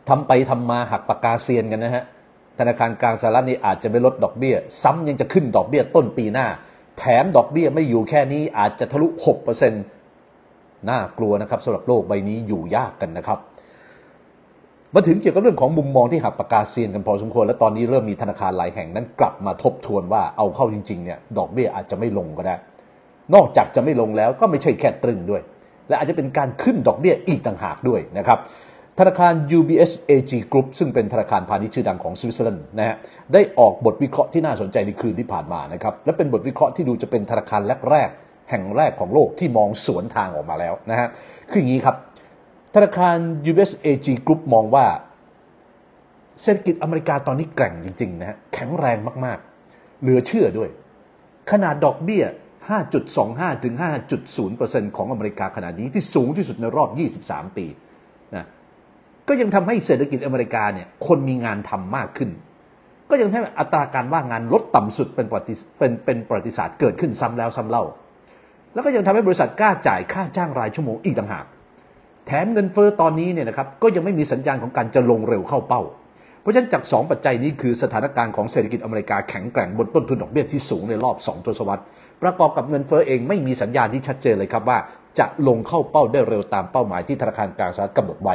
ทำไปทำมาหักปากกาเซียนกันนะฮะธนาคารกลางสหรัฐนี่อาจจะไม่ลดดอกเบี้ยซ้ำยังจะขึ้นดอกเบี้ยต้นปีหน้าแถมดอกเบี้ยไม่อยู่แค่นี้อาจจะทะลุ 6% น่ากลัวนะครับสำหรับโลกใบนี้อยู่ยากกันนะครับมาถึงเกี่ยวกับเรื่องของมุมมองที่หักปากกาเซียนกันพอสมควรและตอนนี้เริ่มมีธนาคารหลายแห่งนั้นกลับมาทบทวนว่าเอาเข้าจริงๆเนี่ยดอกเบี้ยอาจจะไม่ลงก็ได้นอกจากจะไม่ลงแล้วก็ไม่ใช่แค่ตรึงด้วยและอาจจะเป็นการขึ้นดอกเบี้ยอีกต่างหากด้วยนะครับธนาคาร UBS AG Group ซึ่งเป็นธนาคารพาณิชย์ชื่อดังของสวิตเซอร์แลนด์นะฮะได้ออกบทวิเคราะห์ที่น่าสนใจในคืนที่ผ่านมานะครับและเป็นบทวิเคราะห์ที่ดูจะเป็นธนาคารแรกๆแห่งแรกของโลกที่มองสวนทางออกมาแล้วนะฮะคืออย่างนี้ครับธนาคาร UBS AG Group มองว่าเศรษฐกิจอเมริกาตอนนี้แกร่งจริงๆนะฮะแข็งแรงมากๆเหลือเชื่อด้วยขนาดดอกเบี้ย 5.25 ถึง 5.0% ของอเมริกาขณะนี้ที่สูงที่สุดในรอบ 23 ปีนะก็ยังทำให้เศรษฐกิจอเมริกาเนี่ยคนมีงานทำมากขึ้นก็ยังทำให้อัตราการว่างงานลดต่ำสุดเป็นประวัติศาสตร์เกิดขึ้นซ้ำแล้วซ้ำเล่าแล้วก็ยังทำให้บริษัทกล้าจ่ายค่าจ้างรายชั่วโมงอีกต่างหากแถมเงินเฟ้อตอนนี้เนี่ยนะครับก็ยังไม่มีสัญญาณของการจะลงเร็วเข้าเป้าเพราะฉะนั้นจาก2ปัจจัยนี้คือสถานการณ์ของเศรษฐกิจอเมริกาแข็งแกร่งบนต้นทุนดอกเบี้ยที่สูงในรอบ2ทศวรรษประกอบกับเงินเฟ้อเองไม่มีสัญญาณที่ชัดเจนเลยครับว่าจะลงเข้าเป้าได้เร็วตามเป้าหมายที่ธนาคารกลางสหรัฐกำหนดไว้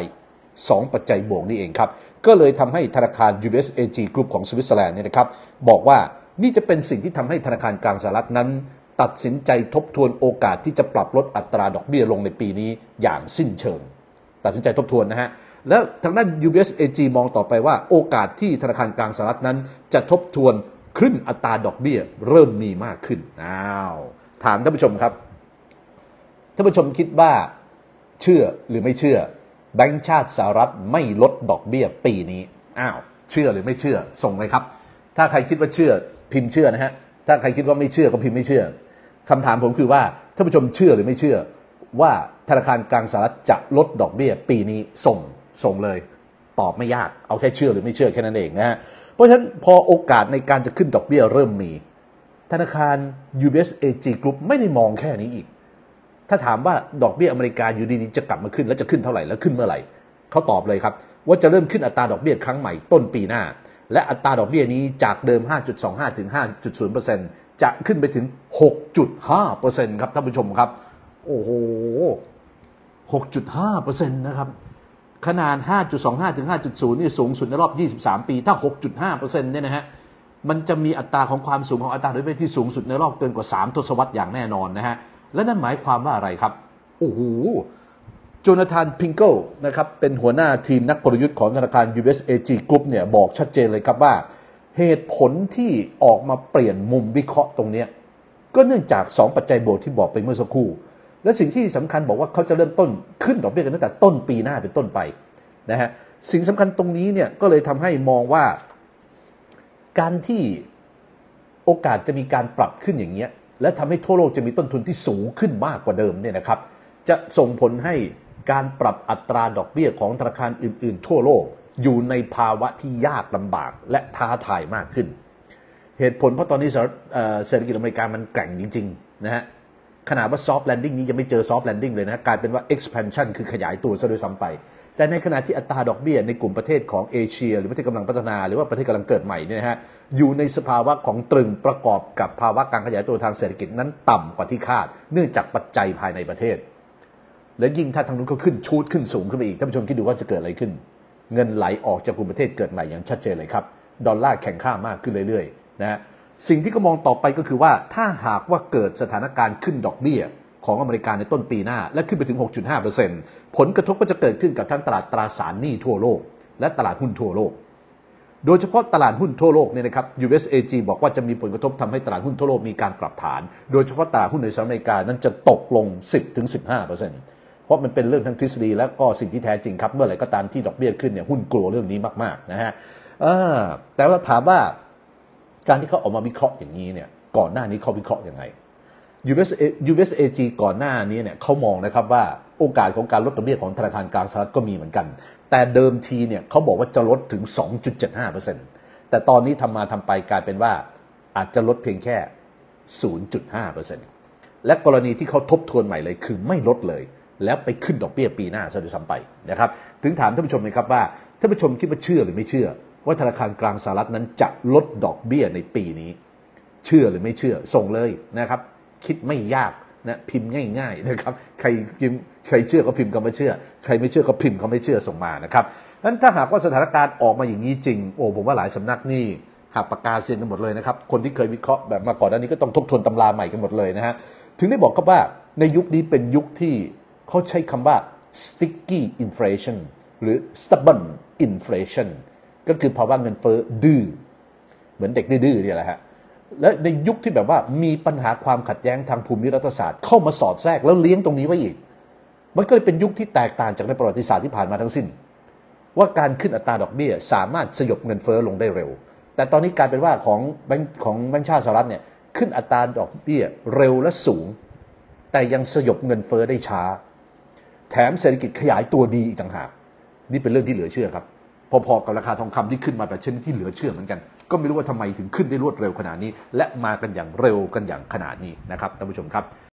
2ปัจจัยบวกนี่เองครับก็เลยทำให้ธนาคาร UBS AG Group ของสวิตเซอร์แลนด์เนี่ยนะครับบอกว่านี่จะเป็นสิ่งที่ทำให้ธนาคารกลางสหรัฐนั้นตัดสินใจทบทวนโอกาสที่จะปรับลดอัตราดอกเบี้ยลงในปีนี้อย่างสิ้นเชิงตัดสินใจทบทวนนะฮะแล้วทางด้าน UBS AG มองต่อไปว่าโอกาสที่ธนาคารกลางสหรัฐนั้นจะทบทวนขึ้นอัตราดอกเบี้ยเริ่มมีมากขึ้นถามท่านผู้ชมครับท่านผู้ชมคิดว่าเชื่อหรือไม่เชื่อแบงก์ชาติสหรัฐไม่ลดดอกเบี้ยปีนี้เชื่อหรือไม่เชื่อส่งเลยครับถ้าใครคิดว่าเชื่อพิมพ์เชื่อนะฮะถ้าใครคิดว่าไม่เชื่อก็พิมพ์ไม่เชื่อคำถามผมคือว่าท่านผู้ชมเชื่อหรือไม่เชื่อว่าธนาคารกลางสหรัฐจะลดดอกเบี้ยปีนี้ส่งเลยตอบไม่ยากเอาแค่เชื่อหรือไม่เชื่อแค่นั้นเองนะฮะเพราะฉะนั้นพอโอกาสในการจะขึ้นดอกเบี้ยเริ่มมีธนาคาร UBS AG Group ไม่ได้มองแค่นี้อีกถ้าถามว่าดอกเบี้ยอเมริกาอยู่ดีๆจะกลับมาขึ้นแล้วจะขึ้นเท่าไหร่แล้วขึ้นเมื่อไหร่เขาตอบเลยครับว่าจะเริ่มขึ้นอัตราดอกเบี้ยครั้งใหม่ต้นปีหน้าและอัตราดอกเบี้ยนี้จากเดิม 5.25 ถึง 5.0% จะขึ้นไปถึง 6.5% ครับท่านผู้ชมครับโอ้โห 6.5% นะครับขนาด 5.25 ถึง 5.0 นี่สูงสุดในรอบ 23 ปีถ้า 6.5% เนี่ยนะฮะมันจะมีอัตราของความสูงของอัตราดอกเบี้ยที่สูงสุดในรอบเกินกว่า3ทศวรรษอย่างแน่นอนนะฮะและนั่นหมายความว่าอะไรครับโอ้โหโจนาธานพิงเกิลนะครับเป็นหัวหน้าทีมนักกลยุทธ์ของธนาคาร UBS AG Group เนี่ยบอกชัดเจนเลยครับว่าเหตุผลที่ออกมาเปลี่ยนมุมวิเคราะห์ตรงนี้ก็เนื่องจาก2ปัจจัยบวกที่บอกไปเมื่อสักครู่และสิ่งที่สำคัญบอกว่าเขาจะเริ่มต้นขึ้นดอกเบี้ยกันตั้งแต่ต้นปีหน้าเป็นต้นไปนะฮะสิ่งสำคัญตรงนี้เนี่ยก็เลยทำให้มองว่าการที่โอกาสจะมีการปรับขึ้นอย่างเงี้ยและทำให้ทั่วโลกจะมีต้นทุนที่สูงขึ้นมากกว่าเดิมเนี่ยนะครับจะส่งผลให้การปรับอัตราดอกเบี้ยของธนาคารอื่นๆทั่วโลกอยู่ในภาวะที่ยากลำบากและท้าทายมากขึ้นเหตุผลเพราะตอนนี้เศรษฐกิจอเมริกามันแกร่งจริงๆนะฮะขนาดว่า soft landing นี้ยังไม่เจอ soft landing เลยนะกลายเป็นว่า expansion คือขยายตัวซะด้วยซ้ำไปแต่ในขณะที่อัตราดอกเบี้ยในกลุ่มประเทศของเอเชียหรือประเทศกำลังพัฒนาหรือว่าประเทศกำลังเกิดใหม่เนี่ยนะฮะอยู่ในสภาวะของตรึงประกอบกับภาวะการขยายตัวทางเศรษฐกิจนั้นต่ำกว่าที่คาดเนื่องจากปัจจัยภายในประเทศและยิ่งถ้าทางนู้นเขาขึ้นชูดขึ้นสูงขึ้นไปอีกท่านผู้ชมคิดดูว่าจะเกิดอะไรขึ้นเงินไหลออกจากกลุ่มประเทศเกิดใหม่อย่างชัดเจนเลยครับดอลลาร์แข็งค่ามากขึ้นเรื่อยๆนะฮะสิ่งที่ก็มองต่อไปก็คือว่าถ้าหากว่าเกิดสถานการณ์ขึ้นดอกเบี้ยของอเมริกาในต้นปีหน้าและขึ้นไปถึง 6.5% ผลกระทบก็จะเกิดขึ้นกับทั้งตลาดตราสารหนี้ทั่วโลกและตลาดหุ้นทั่วโลกโดยเฉพาะตลาดหุ้นทั่วโลกเนี่ยนะครับ US AG บอกว่าจะมีผลกระทบทำให้ตลาดหุ้นทั่วโลกมีการปรับฐานโดยเฉพาะตลาดหุ้นในสหรัฐอเมริกานั้นจะตกลง 10-15% เพราะมันเป็นเรื่องทั้งทฤษฎีและก็สิ่งที่แท้จริงครับเมื่อไหร่ก็ตามที่ดอกเบี้ยขึ้นเนี่ยหุ้นกลัวเรื่องนี้มากๆนะฮะแต่ว่าถามว่าการที่เขาออกมาวิเคราะห์อย่างนี้เนี่ยก่อนหน้านี้เขาวิเคราะห์ยังไงUS AG ก่อนหน้านี้เนี่ยเขามองนะครับว่าโอกาสของการลดดอกเบี้ยของธนาคารกลางสหรัฐก็มีเหมือนกันแต่เดิมทีเนี่ยเขาบอกว่าจะลดถึง 2.75% แต่ตอนนี้ทำมาทำไปกลายเป็นว่าอาจจะลดเพียงแค่ 0.5% และกรณีที่เขาทบทวนใหม่เลยคือไม่ลดเลยแล้วไปขึ้นดอกเบี้ยปีหน้าซะด้วยซ้ำไปนะครับถึงถามท่านผู้ชมเลยครับว่าท่านผู้ชมคิดว่าเชื่อหรือไม่เชื่อว่าธนาคารกลางสหรัฐนั้นจะลดดอกเบี้ยในปีนี้เชื่อหรือไม่เชื่อส่งเลยนะครับคิดไม่ยากนะพิมพ์ง่ายๆนะครับใครเชื่อก็พิมพ์ก็ไม่เชื่อใครไม่เชื่อก็พิมพ์ก็ไม่เชื่อส่งมานะครับนั้นถ้าหากว่าสถานการณ์ออกมาอย่างนี้จริงโอ้ผมว่าหลายสำนักนี่หักปากกาเซ็นกันหมดเลยนะครับคนที่เคยวิเคราะห์แบบมาก่อนหน้านี้ก็ต้องทบทวนตำราใหม่กันหมดเลยนะฮะถึงได้บอกครับว่าในยุคนี้เป็นยุคที่เขาใช้คำว่า sticky inflation หรือ stubborn inflation ก็คือภาวะเงินเฟ้อดื้อเหมือนเด็กดื้อๆเนี่ยแหละฮะและในยุคที่แบบว่ามีปัญหาความขัดแย้งทางภูมิรัฐศาสตร์เข้ามาสอดแทรกแล้วเลี้ยงตรงนี้ไว้อีกมันก็เลยเป็นยุคที่แตกต่างจากในประวัติศาสตร์ที่ผ่านมาทั้งสิ้นว่าการขึ้นอัตราดอกเบี้ยสามารถสยบเงินเฟ้อลงได้เร็วแต่ตอนนี้กลายเป็นว่าของแบงก์ชาติสหรัฐเนี่ยขึ้นอัตราดอกเบี้ยเร็วและสูงแต่ยังสยบเงินเฟ้อได้ช้าแถมเศรษฐกิจขยายตัวดีอีกต่างหากนี่เป็นเรื่องที่เหลือเชื่อครับพอๆกับราคาทองคำที่ขึ้นมาแบบชนิดที่เหลือเชื่อเหมือนกันก็ไม่รู้ว่าทำไมถึงขึ้นได้รวดเร็วขนาดนี้และมากันอย่างเร็วกันอย่างขนาดนี้นะครับท่านผู้ชมครับ